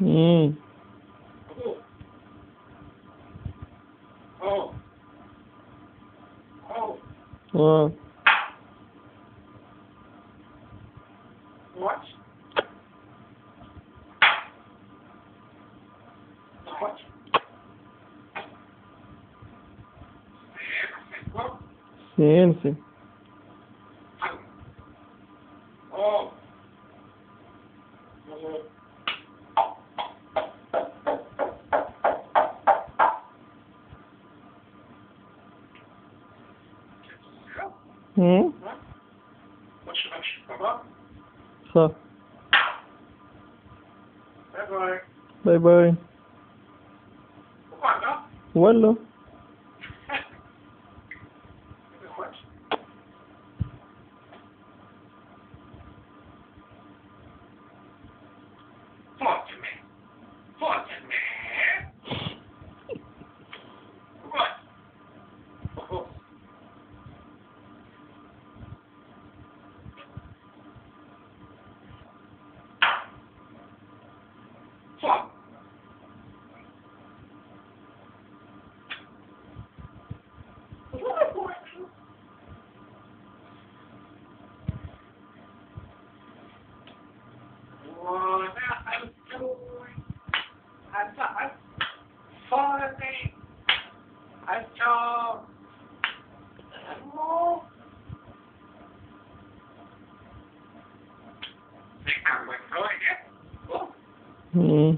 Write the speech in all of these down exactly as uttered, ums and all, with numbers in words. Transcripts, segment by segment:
Hmm. Oh. Oh. Wow. What? What? Sim, sim. Oh. Hmm? What's your next cover? Só. Bye bye. Bye bye. What? No? Wallah. What? Fatima. Fatima. What? Oh. Fuck. Hmm.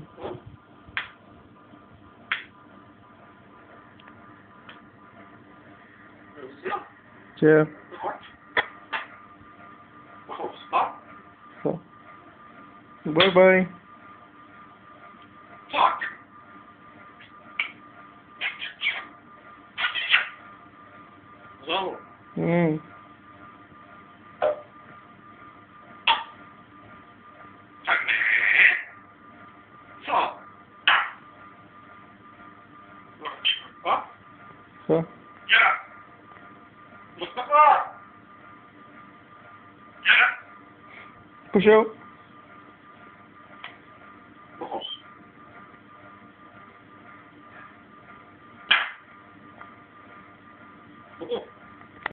Tchau. Só. Bye bye. Fuck. Hello. Hmm. Fuck. What? Só. Yeah. Mustafa. Yeah. Puxou.